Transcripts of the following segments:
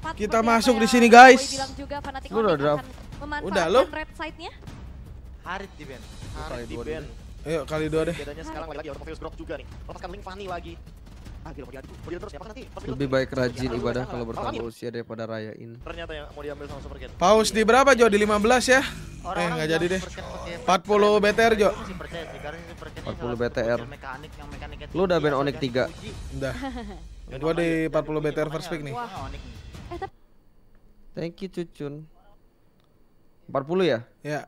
Kita masuk di sini guys. Lu udah draft. Udah lo? Red side-nya. Harit di band. Kali Di dua band. Ayo kali 2 deh. Bedanya sekarang lagi Automobiles Grok juga nih. Lepaskan link Fanny lagi. Ah gila mau diadu. Mau diadu terus siapa kan nanti? Lebih baik rajin ibadah kalau bertambah usia daripada rayain. Ternyata yang mau diambil sama Super Cat. Paus di berapa Jo? Di 15 ya? Nggak jadi deh. 40 BTR Jo. 40 BTR. Lu udah ban Onyx 3. Udah. Gua di 40 BTR first pick nih. Thank you Cucun. 40 ya? Ya.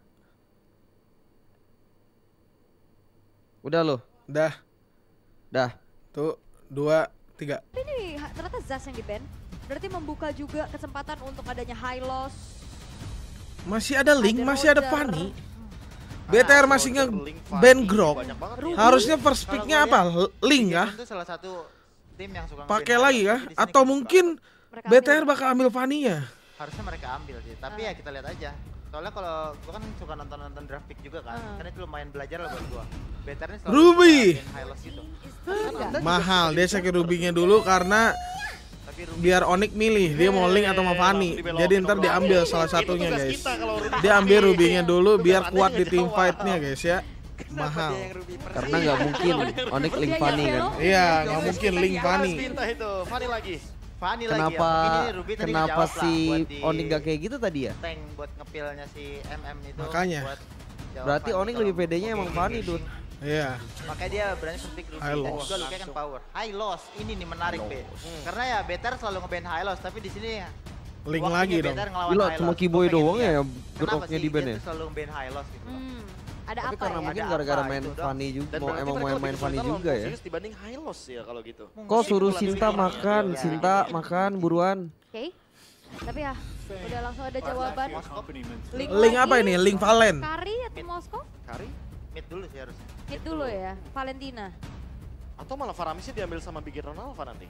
Udah lo? Dah. Dah. Tuh 2, 3. Ini ternyata Zas yang di ban. Berarti membuka juga kesempatan untuk adanya high loss. Masih ada Link, Ada masih ada Roger. Fanny. BTR masih nge-ban Grok. Harusnya first picknya apa? Link kah? Itu salah satu tim yang suka Pakai nge-ban lagi Highlight. kah? Tapi di sini Atau kebuka. mungkin Mereka BTR ambil. bakal ambil Fanny-nya? Harusnya mereka ambil sih. Tapi ya kita lihat aja. Soalnya kalau gua kan suka nonton draft pick juga kan. Karena itu lumayan belajar lah buat gua. BTR ini selalu Ruby. suka main high loss gitu. Mahal, dia sakit rubinya dulu karena Tapi Ruby biar Onyx milih dia mau Link atau mau Fanny. Jadi ntar diambil salah satunya guys. Dia ambil rubinya dulu biar kuat di team fight-nya guys ya. Mahal. Karena nggak mungkin Onyx link Fanny kan. Iya, nggak mungkin Link Fanny. Minta itu Fanny lagi. Fanny lagi Kenapa ya. Mungkin ini Ruby tadi kenapa ngejawab lah si buat di Onyx nggak kayak gitu tadi ya? tank buat ngepilnya si MM itu. Makanya. buat jawab Berarti Fanny Onyx kalau lebih pedenya mau emang geng Fanny, geng. Dut. Iya. Makanya dia berani pick Ruby High dan loss. juga Luka kan power. High loss ini nih menarik be. Karena ya BTR selalu nge-ban high loss tapi di sini Link waktunya lagi dong. BTR ngelawan Gila high cuma loss. Kiboy Gua pengen doang ya lihat. yang Kenapa geroknya sih di ban dia ya? tuh selalu nge-ban high loss gitu loh. Ada Tapi apa karena ya? mungkin Ada gara-gara apa main itu, Dok? Fanny juga, Dan mau berarti emang mereka mau lebih main Fanny kesulitan juga ya. Morpheus dibanding High Loss ya kalau gitu. Kok suruh Mungkin Sinta lebih makan, Ya. Sinta makan buruan. Oke. Tapi ya udah langsung ada jawaban. Link apa ini? Link Valen. Kari atau Moskow? Kari Mid dulu sih harusnya. Mid dulu ya. Valentina. atau malah Faramisnya diambil sama Big Ron Alpha nanti.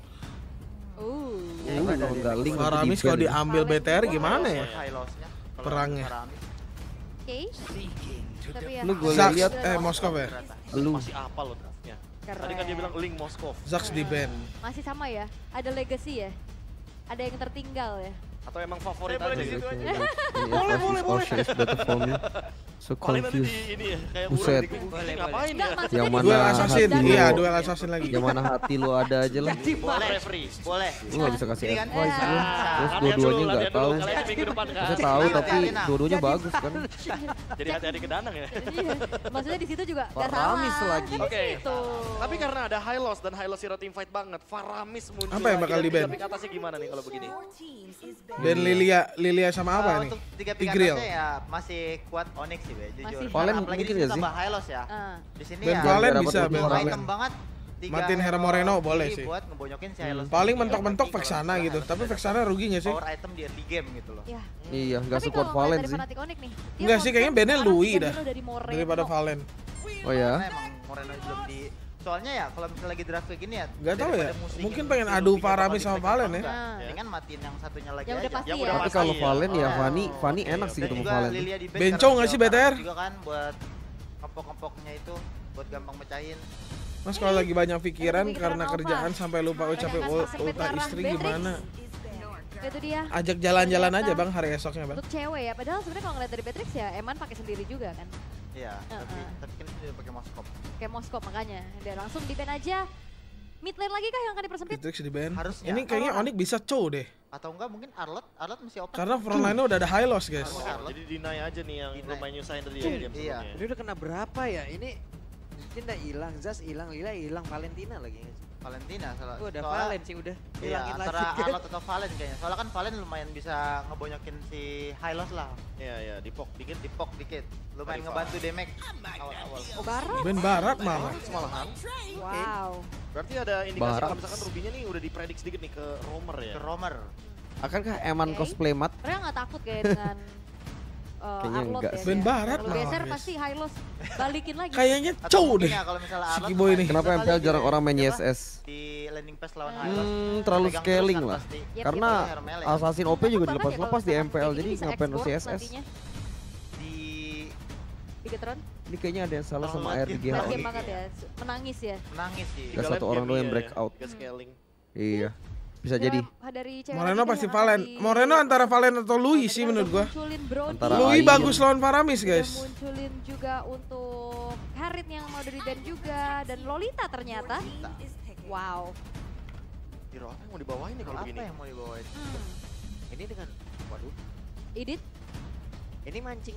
Kalau nggak link nanti Faramis di-ban kalau ya. diambil BTR gimana ya? Buat high loss-nya. Kalau Perangnya. Faramis. Oke. Tapi ya. Lu gue Zax, lihat Moskov ya? lu Masih apa lo draftnya? Tadi kan dia bilang Link Moskov. Zax di ban. Masih sama ya. Ada legacy ya. Ada yang tertinggal ya. Atau emang favorit Saya boleh aja di gitu? situ aja. Boleh. better for me. So Paling nanti confused. di ini ya, kayak Buset. boleh ngapain Enggak, ya? maksudnya Yang di mana Duel sini assassin, hati iya lu- duel assassin lagi. Yang mana hati lu ada aja lah. Boleh referee, boleh. Lu gak bisa kasih Ini kan, advice lu. Terus Latihan dua-duanya dulu, nggak latihan tahu. dulu, kalian minggu depan kan. Saya tahu Latihan, tapi latihan. dua-duanya bagus kan. Jadi hati-hati ke Danang ya. Iya. Maksudnya di situ juga nggak salah. Faramis lagi. Kan di Oke. situ. Tapi karena ada High Loss dan High Loss hero team fight banget, Faramis muncul. Apa yang bakal lagi. di-ban? Dan pick atasnya gimana nih kalau begini? Dan Lilia sama apa nih? Untuk tiga pick Tigreal. atasnya ya masih kuat Onyx sih be, jujur. Masih. Valen Apalagi mungkin di sini nggak sih? tambah high loss ya. Di sini Ben ya. Valen Dapat bisa, lebih Ben orang Valen. item banget. Tiga Matiin Hera Moreno boleh tinggi sih. Buat ngebojokin si high loss. Paling tinggi. mentok-mentok Apalagi Vexana kalau gitu. misalnya Tapi harus Vexana rugi gak sih? power item di early game gitu loh. Ya. Iya, nggak Tapi support kalau ngeliat Valen dari sih. Fnatic Onyx nih, dia Enggak sih, kayaknya konsep bandnya sekarang Louis sudah dah. dulu dari Moreno. Daripada Valen. Oh ya? Karena emang Moreno belum di soalnya ya kalau misalnya lagi draft kayak gini ya Gak tahu ya. daripada musingin Mungkin pengen si adu Ruby Faramis atau sama di Valen flag ya. atau Nah. enggak. Mendingan matiin yang satunya lagi Yang udah aja. pasti Yang ya. udah Tapi pasti kalau ya. Valen ya Oh. Fanny Oke, enak sih Dan ketemu juga Valen. Lilia di bench Bencong karena nggak sih dia BTR? tahu juga kan buat ngepok-ngepoknya itu buat gampang mecahin. Mas kalau lagi banyak pikiran Pikiran karena apa? kerjaan sampai lupa ucapin ulta istri gimana? Itu dia. Ajak jalan-jalan aja bang hari esoknya bang. Untuk cewek ya, padahal sebenarnya kalau ngeliat dari Beatrix ya Eman pakai sendiri juga kan. Iya, tapi kan dia pakai mouse Kayak Moskop makanya. Dia langsung di ban aja. Mid lane lagi kah yang akan dipersempit? Beatrix di ban. Harusnya. Ini kayaknya Onyx bisa cow deh. atau enggak mungkin Arlot masih open. Karena frontline-nya udah ada high loss guys. Jadi deny aja nih yang Deny. lumayan nyusahin tadi ya game Iya. sebelumnya. Ini udah kena berapa ya? Ini mungkin udah hilang, Zas hilang, Lila hilang, Valentina lagi. Valentina salah. Udah soalnya- Valen sih udah. Iya, Hilangin antara lagi kan. Arlot atau Valen kayaknya. Soalnya kan Valen lumayan bisa ngebonyokin si Hylos lah. Iya, iya, dipok dikit. Dipok dikit. Lumayan Arif ngebantu damage awal-awal. Oh barat. Ben barat malah. Malahan. Wow. Berarti ada indikasi Barat. kalau misalkan Rubinya nih udah diprediksi sedikit nih ke Romer ya. Ke Romer. Akankah Eman Oke. cosplay mat? Mereka nggak takut kayak dengan Kayaknya Arlot enggak ya. sih. Ben dia. barat Kalau malah, geser guys. pasti high loss. Balikin lagi. Kayaknya Atau cow mungkin deh. ya kalau misalnya Si Arlot Kiboy main nih. Kenapa bisa MPL kali jarang dia orang main coba ISS? di landing pass lawan Hylos. Terlalu Pegang scaling terus kan lah. pasti. Yep, Karena Hero melee. Assassin OP juga Takut banget ya dilepas-lepas kalau di misalkan MPL, ini jadi bisa ngapain harus export CSS? nantinya. Di Di Getron. Ini kayaknya ada yang salah sama Lagi. RGH. Lagi Lagi. banget ya. Menangis ya. menangis sih. Nggak satu orang doang yang breakout. Gak scaling. Iya. Bisa jadi. Dari cewek Moreno lagi pasti yang akan Valen. di- Moreno antara Valen atau Louis sih menurut gua. Munculin Brody. Antara Louis Ain. bagus lawan Paramis Udah guys. munculin juga untuk Harit yang mau dari Dan juga dan Lolita ternyata. Wow. Hero apa yang mau dibawain nih kalau Apa begini? yang mau dibawain? Ini dengan waduh, Edit. ini mancing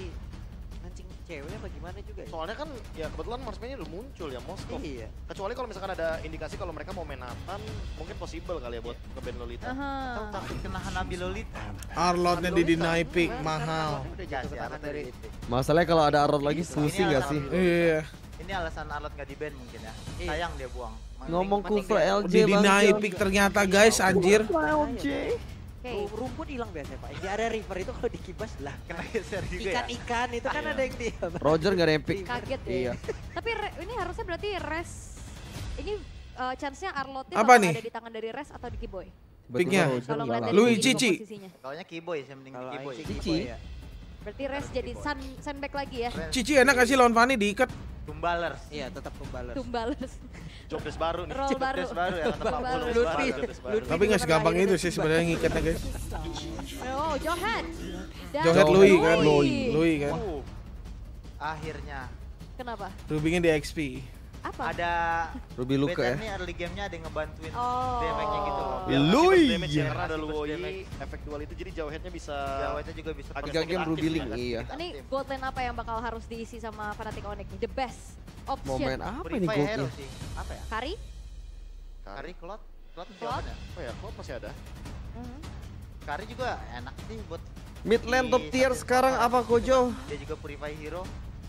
cewek apa gimana juga ya? Soalnya kan ya kebetulan marksman-nya udah muncul ya Moskov. Iya. Kecuali kalau misalkan ada indikasi kalau mereka mau main Nathan, mungkin possible kali ya buat nge-ban Lolita. Atau takut kena Hanabi Lolita. Arlotnya di deny pick mahal. Udah Gas jatuh ke ya, tangan Arlot dari Lolita. Masalahnya kalau ada Arlot lagi pusing gak sih? Iya. Ini alasan Arlot nggak di-ban mungkin ya. Iya. Sayang dia buang. Ngomong Kufra LJ Di deny bang. pick ternyata guys anjir. Oke. Rumput hilang biasanya Pak. Di area river itu kalau dikibas lah. Kena geser juga ya. Ikan-ikan itu kan ada yang diam. Roger gak ada yang pick. Kaget ya. Iya. Tapi ini harusnya berarti Res ini chance-nya Arlotnya Apa bakal nih? ada di tangan dari Res atau di Kiboy? Picknya. Kalau ngeliat dari Louis segi Cici. posisinya. Kalaunya Kiboy sih, yang penting Kalau Kiboy. Ain Cici. ya. Berarti Res jadi sandbag lagi ya. Cici enak gak sih lawan Fanny diikat? Tumbalers. Iya, tetap kembalas. Tumbales. Jobdesk baru nih. Roll baru. Jobdesk baru ya, kata Pak Baru. Polo. Lutfi. Jobdesk baru. Lutfi Tapi juga gak segampang lahir itu dari sih sebenarnya ngikatnya guys. Oh, Johan. Dan Johet Louis kan. Louis. Louis kan. Akhirnya Kenapa? Rubinya di XP. Apa? ada Ruby Luka beta ya. nih early game-nya ada yang ngebantuin Oh. damage-nya gitu loh. Biar Lui. ngasih damage ya, Biar karena ada ngasih burst Luoi, damage. efek dual itu jadi jauh headnya bisa Jawabnya juga bisa agak 3 game sedikit Ruby aktif Link, ya. iya. Ini gold lane apa yang bakal harus diisi sama Fnatic Onyx nih? The best option. Momen apa nih Purify Hero goldnya? sih. Apa ya? Kari? Kari, Cloud? Cloud Cloud? jawabannya. Oh ya, kok masih ada? Kari juga enak sih buat Mid lane top tier sekarang apa Kojo? dia juga Purify Hero.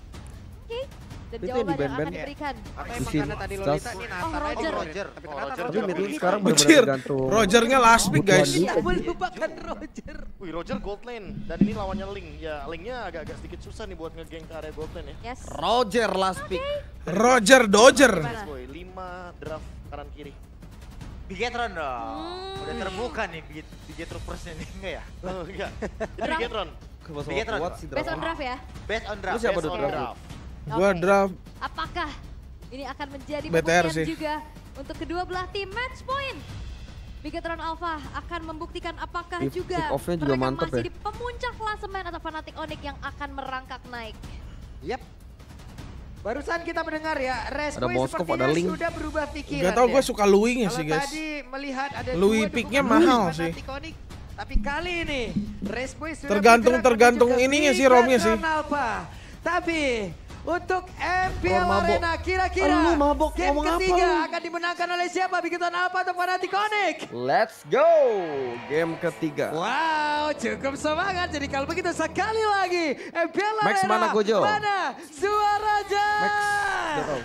Dan Itu yang jawaban yang di-ban-ban. akan diberikan. Apa emang Pusing. karena tadi Jas. Lolita ini Nathan aja Roger. bro. Roger. Tapi Oh, ternyata Roger. Jadi Roger mid lane pulih. sekarang Bujir. benar-benar gantung. Rogernya last pick guys. Tidak melupakan Roger. Wih, Roger gold lane dan ini lawannya Link. Ya, Linknya agak-agak sedikit susah nih buat nge-gank ke area gold lane ya. Yes. Roger last pick. Roger Dodger. Gimana? Boy, 5 draft kanan kiri. Bigetron dong. Hmm. Udah terbuka nih Bigetroopers-nya nih enggak ya? Oh, enggak. Jadi Draft. Bigetron. Bigetron. Kuat sih Based on draft. draft ya. Based on draft. Lu siapa Based tuh on draft? Gua Oke. draft Apakah ini akan menjadi BTR pembuktian sih. juga untuk kedua belah tim? Match point. Bigetron Alpha akan membuktikan apakah Kick juga off-nya juga mereka mantep masih ya. di pemuncak klasemen atau Fnatic Onyx yang akan merangkak naik. Yap. Barusan kita mendengar ya, Ada Resboy Moskov, sepertinya ada Link. sudah berubah pikiran. Gak tau ya. gue suka Louis-nya sih Kalau guys. tadi melihat ada Louis dua picknya dukungan mahal dari sih. Fnatic Onyx, tapi kali ini Resboy sudah Tergantung- bergerak tergantung menuju ke ininya sih, romnya sih. Bigetron Alpha. Tapi untuk MPL Oh, mabok. Arena kira-kira Lu mabok, game ngomong apa ketiga lu? akan dimenangkan oleh siapa? Bigetron Alpha atau Fnatic Onyx? Let's go. Game ketiga. Wow, cukup semangat. Jadi kalau begitu sekali lagi MPL Max Arena. mana, Gojo? Mana suaranya? Max. Gak tau.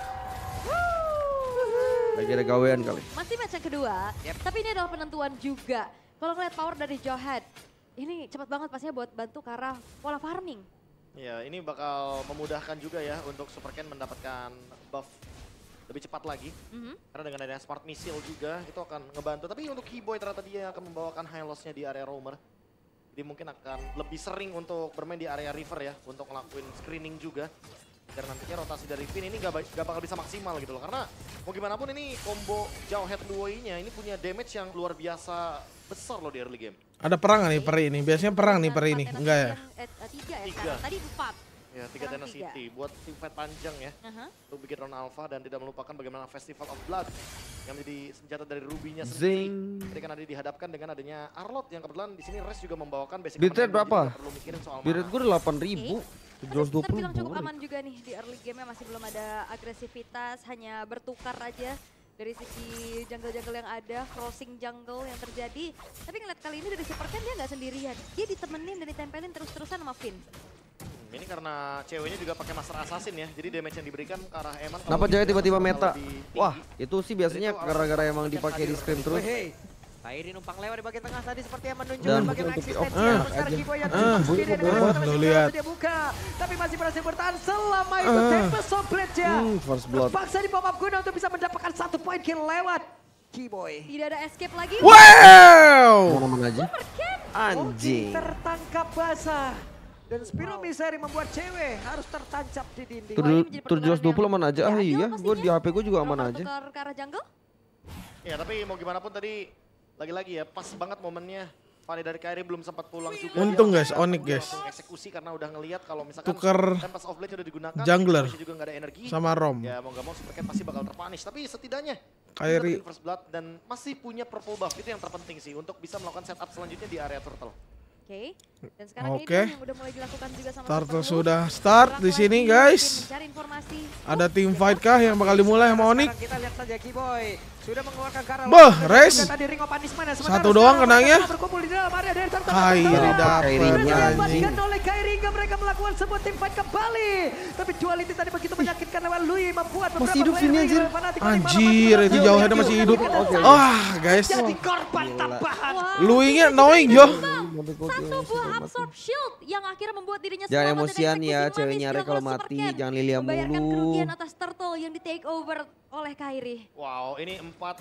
Lagi ada gawean kali. Masih match yang kedua, tapi ini adalah penentuan juga. Kalau ngeliat power dari Johan, ini cepat banget pastinya buat bantu ke arah pola farming. Ya, ini bakal memudahkan juga ya untuk Super Ken mendapatkan buff lebih cepat lagi. Karena dengan adanya Smart Missile juga itu akan ngebantu. Tapi untuk Keyboy ternyata dia akan membawakan high loss-nya di area roamer. Jadi mungkin akan lebih sering untuk bermain di area river ya, untuk ngelakuin screening juga. Karena nantinya rotasi dari Finn ini gak bakal bisa maksimal gitu loh. Karena mau gimana pun ini combo jauh head Luoi-nya ini punya damage yang luar biasa besar loh di early game. Ada perang nggak nih peri ini? Biasanya perang nih peri ini. Dengan Enggak ya? Tiga ya Tiga. sekarang. Tadi 4. Ya, 3 Sekarang Tenacity buat team fight panjang ya. Untuk bikin round alpha dan tidak melupakan bagaimana Festival of Blood yang menjadi senjata dari Ruby-nya sendiri. Zing. Ketika nanti dihadapkan dengan adanya Arlot yang kebetulan di sini Res juga membawakan basic Bitrate command, jadi berapa? nggak perlu mikirin soal Birit mana. gue udah 8.000. Terbilang 720 cukup aman juga nih di early game-nya, masih belum ada agresivitas, hanya bertukar aja dari sisi jungle-jungle yang ada, crossing jungle yang terjadi. Tapi ngeliat kali ini dari Super Ken dia nggak sendirian, dia ditemenin dan ditempelin terus-terusan sama Finn. Ini karena ceweknya juga pakai Master Assassin ya, jadi damage yang diberikan ke arah Eman. Kenapa Jaya tiba-tiba meta? Lebih tinggi. Wah, itu sih biasanya gara-gara emang dipakai di scrim terus. Hey, Kairi numpang lewat di bagian tengah tadi seperti yang menunjukkan Dan bagaimana untuk eksistensi pick off. besar aja. Keyboy yang Ah, tutup sendiri dengan oh, teman-teman lu lihat. dia buka. Tapi masih berhasil bertahan selama itu Tempest of Blade-nya. First blood. Terpaksa di pop up guna untuk bisa mendapatkan 1 poin kill lewat Keyboy. Tidak ada escape lagi. Wow! Mana-mana aja. Anjing. Tertangkap basah. Dan Spiro Misery membuat cewek harus tertancap di dinding. Wah, ini menjadi Tur 20 pertukaran aman aja. Ah yang iya, adil gue di pastinya. HP gue juga aman Bakal aja. tukar ke arah jungle? Ya tapi mau gimana pun tadi lagi-lagi ya pas banget momennya. Fanny dari Kairi belum sempat pulang juga. Untung Dia guys, Onyx guys. langsung eksekusi karena udah ngelihat kalau misalkan Tuker Tempest of Blade udah digunakan, jungler juga nggak ada energi. sama Rom. Ya mau gak mau Supercat pasti bakal terpunish. Tapi setidaknya Kairi first blood dan masih punya purple buff. Itu yang terpenting sih untuk bisa melakukan setup selanjutnya di area turtle. Oke. Dan sekarang ini Oke. yang udah mulai dilakukan juga sama Turtle Superloop. sudah start di sini guys. Mencari informasi. Ada team fight kah yang bakal dimulai sama Onyx? Sekarang kita lihat saja Kiboy sudah mengeluarkan Karel. Boh, Race. Tadi ring of punishment. Satu doang kenanya. Berkumpul di dalam area dari Turtle. Kairi dapat Kairinya, anjing. Dapatkan oleh Kairi hingga mereka melakukan sebuah team fight kembali. Tapi duality tadi begitu menyakitkan lewat Lui membuat beberapa hidup player sini, dari anjir. Fnatic Anjir, itu jauhnya masih hidup. Wah, guys. jadi korban tambahan. Luingnya annoying, Jo. Satu buah absorb shield yang akhirnya membuat dirinya Jangan selamat dan emosian ya, eksekusi ceweknya manis Rek kalau dilakukan mati, Supercat. jangan Lilia Membayarkan mulu. kerugian atas Turtle yang di take over oleh Kairi. Wow, ini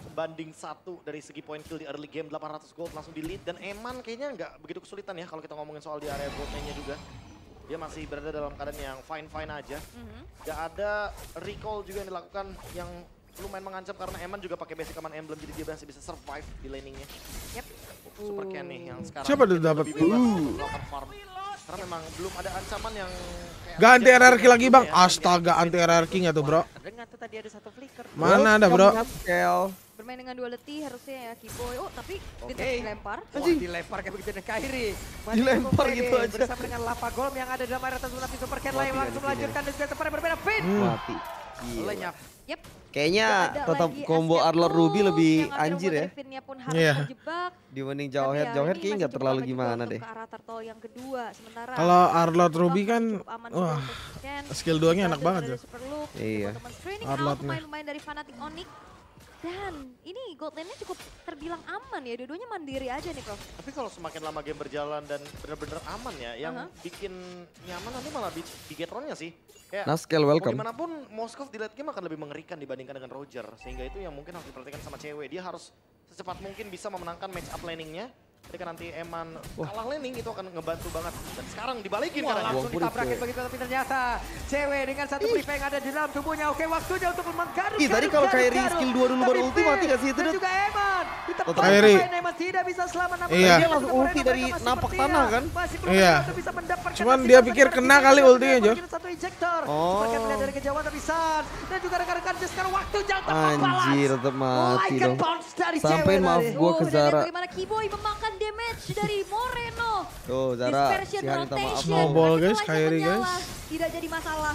4-1 dari segi point kill di early game, 800 gold langsung di lead. Dan Eman kayaknya nggak begitu kesulitan ya kalau kita ngomongin soal di area gold lane-nya juga. Dia masih berada dalam keadaan yang fine-fine aja. Gak ada recall juga yang dilakukan yang lumayan mengancam karena Eman juga pakai basic command emblem jadi dia masih bisa survive di laning-nya. Yep. Super Ken nih yang sekarang Siapa tuh mungkin dapat? lebih bebas untuk melakukan farm. Karena memang belum ada ancaman yang kayak Gak anti RRQ lagi bang. ya. Astaga, anti RRQ nggak tuh bro? Dengan tuh tadi ada satu flicker. Mana ada bro? Bermain dengan duality harusnya ya Kiboy. Oh tapi Oke. dilempar. Wah, dilempar kayak begitu dengan Kairi. Masih Dilempar cukup gitu pede aja. bersama dengan Lava Golem yang ada dalam area tersebut tapi Super Cat lain langsung melanjutkan dan juga tempat yang berbeda. Fit. Mati. Lenyap. Yep. Kayaknya Ada tetap lagi combo Asket Arlor Wolf Ruby lebih yang akhirnya anjir membuat ya. Rivennya pun harus Iya. terjebak. Dibanding Tapi Jawhead, ya, Jawhead ini kayaknya masih nggak cukup terlalu aman juga gimana untuk deh. ke arah turtle yang kedua. Sementara Kalau Arlot Ruby kan, cukup aman juga wah, untuk Ken. skill 2-nya enak Ada banget dari ya. Superloop, Iya. teman-teman screening Arlotnya. out pemain-pemain dari Fnatic Onyx. Dan ini gold lane-nya cukup terbilang aman ya, dua-duanya mandiri aja nih Prof. Tapi kalau semakin lama game berjalan dan benar-benar aman ya, yang bikin nyaman nanti malah Bigetronnya sih. Kayak Naskel mau welcome. gimana pun Moskov di late game akan lebih mengerikan dibandingkan dengan Roger. Sehingga itu yang mungkin harus diperhatikan sama cewek. Dia harus secepat mungkin bisa memenangkan match up laning-nya. Ketika nanti Eman kalah laning itu akan ngebantu banget. Dan sekarang dibalikin Wah, caranya. langsung ditabrakin begitu tapi ternyata cewek dengan satu free yang ada di dalam tubuhnya. Oke, waktunya untuk menggaruk. Ih, tadi kalau Kairi skill 2 dulu baru ulti mati gak sih itu? Dan Dut? juga Eman. Tetap Kairi. Eman tidak bisa selamat. namun Iya. dia Dia langsung ulti dari napak tanah kan? Masih belum Iya. bisa bisa mendapatkan Cuman hasil dia yang pikir seperti kena ini. kali ultinya, Jo. Mungkin satu injektor. Oh. Sebagai melihat dari kejauhan tapi Sans. Dan juga rekan-rekan sekarang waktunya untuk membalas. Anjir, tetap mati Like dong. bounce dari Sampai cewek maaf tadi. gua ke dan lihat Zara. bagaimana Kiboy memakan damage dari Moreno. Tuh, Zara, Dispersion si Hanita maaf. rotation. Snowball, Tapi guys, setelah Kairi, itu menyala, guys. Tidak jadi masalah.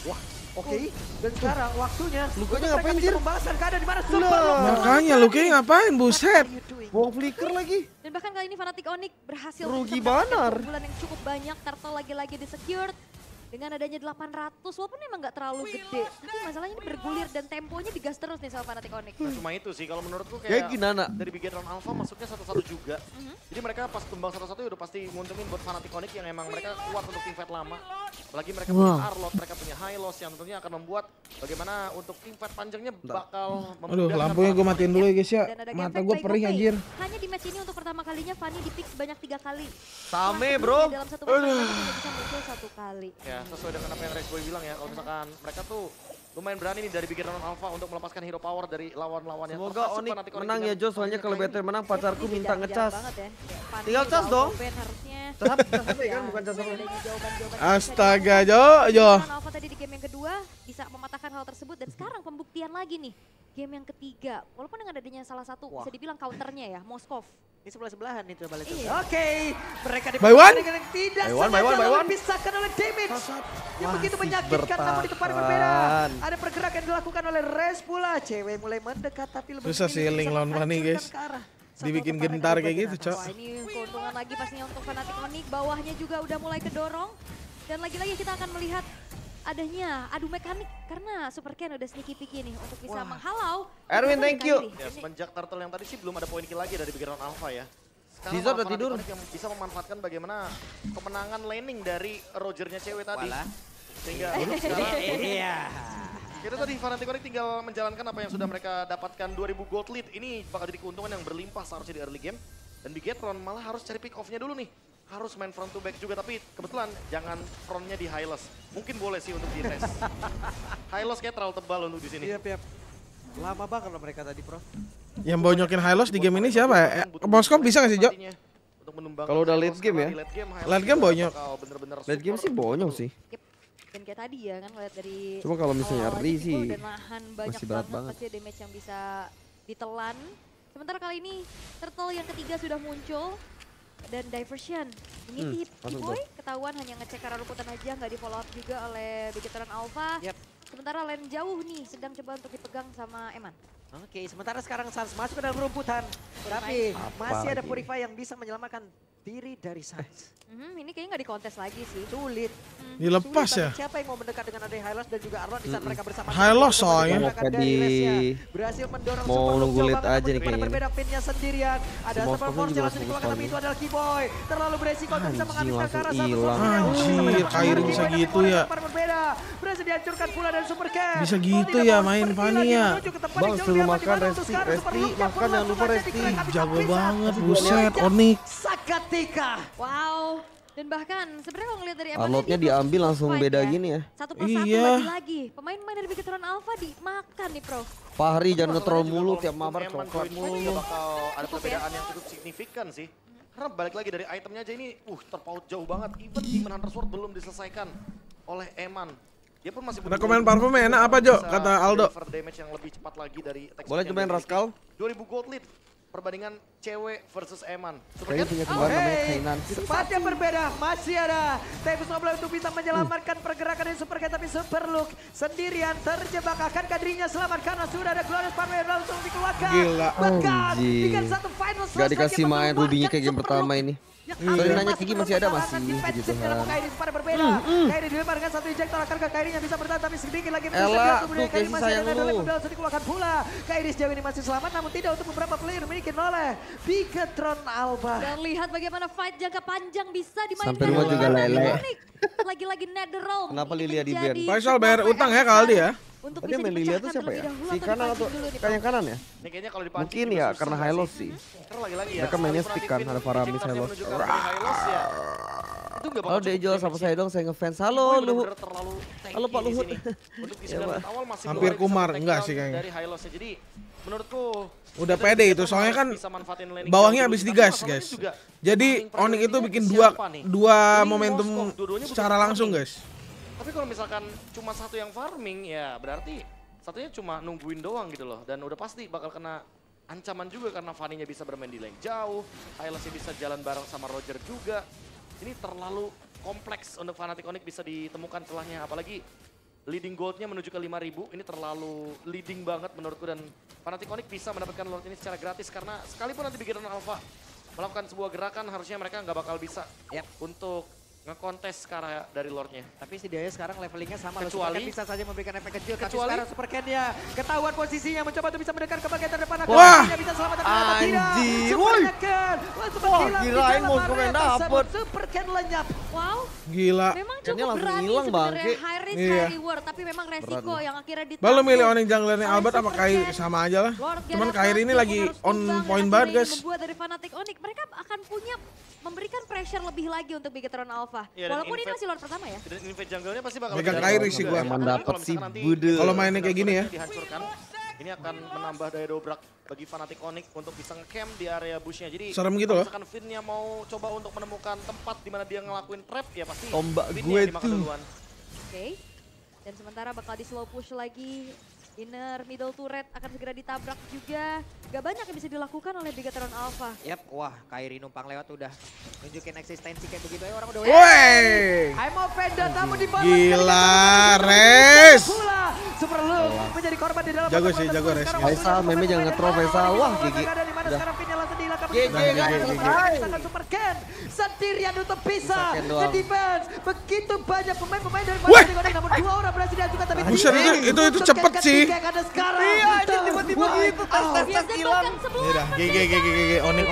Oke, dan sekarang waktunya Lukanya untuk ngapain, mereka bisa Jir? membalaskan keadaan di mana Super Loop. Makanya lu kayak ngapain buset? Buang flicker lagi. Dan bahkan kali ini Fnatic Onyx berhasil Rugi untuk mendapatkan banar. keunggulan yang cukup banyak. Turtle lagi-lagi di-secured. Dengan adanya 800, walaupun emang nggak terlalu gede. Tapi masalahnya ini bergulir dan temponya digas terus nih sama Fnatic Onyx. Nah, cuma itu sih kalau menurutku Kayak kayak gimana? dari Bigetron Alpha masuknya satu-satu juga. Jadi mereka pas tumbang satu-satu ya udah pasti nguntungin buat Fnatic Onyx yang emang mereka kuat untuk teamfight lama. Apalagi mereka punya Arlot, mereka punya Hylos yang tentunya akan membuat bagaimana untuk teamfight panjangnya bakal Aduh, memudahkan lampunya gue para matiin dulu ya guys ya. Dan ada Mata gameplay gue play perih by play. anjir. Hanya di match ini untuk pertama kalinya Fanny di-pick sebanyak 3 kali. Same, Setelah bro. sebelumnya Dalam satu match mereka hanya bisa muncul 1 kali. Ya, sesuai dengan apa yang Raceboy bilang ya, kalau misalkan mereka tuh lumayan berani nih dari Bigetron Alpha untuk melepaskan hero power dari lawan-lawannya. Semoga Termasuk Onyx Fnatic menang dengan ya Jo, soalnya kalau Kairi. BTR menang pacarku Ini minta jarang ngecas. banget ya. Fanny Tinggal cas udah dong. open harusnya. Cas kan bukan cas apa? Adanya jawaban-jawaban Astaga Jo, Jo. Alpha tadi di game yang kedua bisa mematahkan hal tersebut dan sekarang pembuktian lagi nih. Game yang ketiga, walaupun dengan adanya salah satu bisa dibilang counternya ya, Moskov. Ini sebelah-sebelahan itu balik. Iya. Oke, mereka By one? dengan yang tidak By one, by sengaja one, by lalu one. dipisahkan oleh damage. Yang begitu Masih menyakitkan namun di tempat yang berbeda. bertahan. Ada pergerakan yang dilakukan oleh Res pula. Cewek mulai mendekat tapi lebih Susah memilih sih link bisa lawan Fanny, menghancurkan guys. ke arah satu Dibikin tempat gentar yang kayak berbeda. gitu, Cok. Wah ini keuntungan lagi pastinya untuk Fnatic Onyx, bawahnya juga udah mulai kedorong. Dan lagi-lagi kita akan melihat adanya adu mekanik karena Super Ken udah sneaky picky nih untuk bisa menghalau. Erwin, thank you. Ya, semenjak Turtle yang tadi sih belum ada poin kill lagi dari Bigetron Alpha ya. Sekarang Caesar malah udah Fnatic tidur. Onyx yang bisa memanfaatkan bagaimana kemenangan laning dari Rogernya cewek tadi. Sehingga sekarang Iya. kita tadi Fnatic Onyx tinggal menjalankan apa yang sudah mereka dapatkan 2000 gold lead. Ini bakal jadi keuntungan yang berlimpah seharusnya di early game. Dan Bigetron malah harus cari pick off-nya dulu nih. Harus main front to back juga, tapi kebetulan jangan frontnya di Hylos. Mungkin boleh sih untuk dites. Hylos kayak terlalu tebal untuk di sini. Iya, Piap. Lama banget loh mereka tadi, Prof. Yang bonyokin Hylos di game ini siapa ya? Moskop bisa gak sih, Jo? Kalau udah late game ya? Late game bonyok. Late game sih bonyok sih. Dan kayak tadi ya kan lihat dari Cuma kalau misalnya awal-awal Ri aja sih udah nahan banyak masih berat banget banget. pasti damage yang bisa ditelan. Sementara kali ini turtle yang ketiga sudah muncul dan diversion mengintip masuk Boy ketahuan hanya ngecek arah ruputan aja, nggak di follow up juga oleh Bigetron Alpha. Sementara lane jauh nih sedang coba untuk dipegang sama Eman. Oke, sementara sekarang Sans masuk ke dalam rumputan. Tapi masih ada Purify yang bisa menyelamatkan diri dari Sans. Ini kayaknya nggak dikontes lagi sih. Sulit. Dilepas Sulit, ya? tapi siapa yang mau mendekat dengan Ade Hylos dan juga Arlon di saat mereka bersama. Hylos soalnya. Berhasil mendorong Mau support nunggu jauh lead banget, aja nih namun kayaknya. berbeda pinnya sendirian. Ada Si Super Moskov Force juga yang langsung fokus dikeluarkan, tapi lagi. itu adalah Keyboy. Terlalu beresiko untuk bisa Anjing, menghabiskan ke arah langsung satu hilang. sosok yang Anjir, Kairi bisa gitu ya. Berbeda. Berhasil dihancurkan pula dan Super Cat. Bisa gitu ya main Fanny ya. Bang, sebelum makan Resti, makan jangan lupa Resti. Jago banget, buset, Onyx. Sakatika. Wow. Dan bahkan sebenarnya kalau ngeliat dari Eman Arlotnya tadi, diambil langsung fight beda ya. gini ya. Satu per satu Iya. lagi. Pemain-pemain dari Bigetron Alpha dimakan nih, Bro. Fahri jangan ngetrol Masalahnya mulu juga tiap kalau mabar Eman coklat join mulu. juga bakal ada Cukup perbedaan yang cukup signifikan sih. Karena balik lagi dari itemnya aja ini, terpaut jauh banget. Even Demon Hunter Sword belum diselesaikan oleh Eman. Dia pun masih Rekomen parfum enak apa, Jo? bisa Kata Aldo. deliver damage yang lebih cepat lagi dari attack Boleh speed yang cobain dimiliki. Rascal? 2000 gold lead perbandingan cewek versus Eman. Kayaknya punya kembar namanya Kainan. Di tempat yang berbeda masih ada Tebus Nobel untuk bisa menyelamatkan pergerakan dari Super Cat, tapi Super Look sendirian terjebak. Akankah dirinya selamat karena sudah ada Glorious Parway langsung dikeluarkan. Gila. Bahkan Anjing. dengan satu final Gak dikasih main Rubinya kayak game pertama ini. Tadi nanya Kiki masih ada, masih, puji Tuhan. Kairi pada berbeda. Kairi dilemparkan satu injektor, akankah Kairinya bisa bertahan, tapi sedikit lagi Ella, kemudian tuh, Kairi Casey masih sayang ada lu. level langsung dikeluarkan pula. Kairi sejauh ini masih selamat, namun tidak untuk beberapa player dimiliki oleh Bigetron Alpha. Dan lihat bagaimana fight jangka panjang bisa dimainkan. Sampai rumah juga oleh lele. Onyx. Lagi-lagi Netherrealm. Kenapa Ini Lilia di menjadi ban? Faisal bayar utang ya ke Aldi ya? Untuk Tadi bisa yang main Lilia tuh dipecahkan siapa ya? terlebih dahulu Si atau kanan dipancing atau dulu nih, kan yang Bro. kanan ya? Ini kayaknya kalau dipancing Mungkin juga ya susah karena nggak Hylos sih? sih. Karena lagi-lagi ya. Mereka mainnya sekalipun stick kan, nanti ada Faramis, injektor dia Hylos. menunjukkan dari Hylos ya. Itu nggak bakal Halo cukup Dejo, sama damage-nya. saya dong, saya ngefans. Halo Boy Luhut. bener-bener terlalu tanky Halo, Pak di Luhut. sini. Untuk di Ya, 9 Pak. menit awal masih Hampir belum ada kumar, bisa enggak take sih down kayaknya. dari Hylos ya. Jadi menurutku Udah kita pede juga itu, soalnya harus kan bisa manfaatin laning bawahnya jauh habis dulu. digas, Tapi masalahnya guys. juga Jadi paling Onyx itu priority bikin siapa nih? dua Ini momentum Moskov, dua-duanya butuh secara langsung, farming. guys. Tapi kalau misalkan cuma satu yang farming ya berarti satunya cuma nungguin doang gitu loh. Dan udah pasti bakal kena ancaman juga karena Fanny-nya bisa bermain di lane jauh. Hylos-nya bisa jalan bareng sama Roger juga. Ini terlalu kompleks untuk Fnatic Onyx bisa ditemukan celahnya. Apalagi leading gold-nya menuju ke 5.000. Ini terlalu leading banget menurutku. Dan Fnatic Onyx bisa mendapatkan Lord ini secara gratis. Karena sekalipun nanti Bigetron Alpha melakukan sebuah gerakan harusnya mereka nggak bakal bisa untuk ngekontes ke arah dari Lordnya. Tapi setidaknya sekarang levelingnya sama. Kecuali- Super Cat bisa saja memberikan efek kecil. Tapi kecuali- sekarang Super Cat-nya ketahuan posisinya. Mencoba untuk bisa mendekat ke bagian terdepan. Wah! Bisa selamat tapi ternyata tidak. Anjir, Super woi. Cat sempat Wah, hilang di gila, dalam Moskov yang area tersebut. dapet. Super Cat lenyap. Wow, Gila. memang Ikannya cukup langsung berani hilang, sebenarnya. Bangke. High risk, Iya. high reward. Tapi memang resiko Berat nih. yang akhirnya ditanggung. Baru milih Onyx junglernya oleh Albert apa Super Kairi Cat. sama aja lah. Lord Cuman Gerard Kairi ini Martin lagi harus on imbang point dan banget, akhirnya guys. Membuat dari Fnatic Onyx, mereka akan punya memberikan pressure lebih lagi untuk Bigetron Alpha. Iya, dan Walaupun ini invade- masih Lord pertama ya. Dan invade jungle-nya pasti bakal Megang lebih Kairi dari sih juga gua. ya. Emang Karena dapet kalau sih, misalkan nanti bude. Kalau mainnya kayak gini ya. dihancurkan, ini akan menambah daya dobrak bagi Fnatic Onyx untuk bisa nge-camp di area bush-nya. Jadi Serem gitu kalau loh. misalkan Finn-nya mau coba untuk menemukan tempat di mana dia ngelakuin trap, ya pasti Tombak Finn-nya gue yang dimakan tuh. duluan. Oke. Dan sementara bakal di slow push lagi. Inner middle turret akan segera ditabrak juga. Gak banyak yang bisa dilakukan oleh Bigetron Alpha. Yap, wah Kairi numpang lewat udah nunjukin eksistensi kayak begitu ya orang udah. Woi. I'm offended namun di bawah. Gila, Res. Pula Super Luke menjadi korban di dalam. Jago sih, jago Res. Faisal, meme jangan nge-troll Faisal. Wah, GG. Udah. Sekarang Finn langsung dihilangkan. GG, guys, selesai. Sangat Super Ken sendirian untuk bisa Bisa Ken doang. defense. Begitu banyak pemain-pemain dari Wah. Fnatic Onyx, namun dua orang berhasil diajukan tapi Buset, tidak. itu cepet Untuk sih. Ken ketiga yang ada sekarang. Iya, anjir, tiba-tiba gitu, tes-tes Biasa hilang. bahkan sebelum Ya udah, GG, Onyx.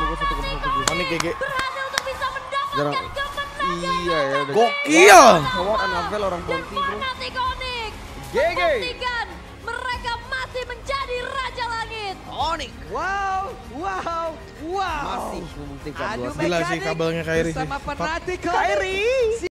Onyx GG. berhasil untuk bisa Jarang. mendapatkan kemenangan. Iya ya udah. Gokil. Howard Anabel orang Dan Ponti bro. Fnatic Onyx GG. membuktikan mereka masih menjadi Raja Langit. Onyx. Wow, wow, wow. Masih membuktikan Adu dua. Gila sih mekanik kabelnya Kairi sih. bersama Fuck. Fnatic Onyx.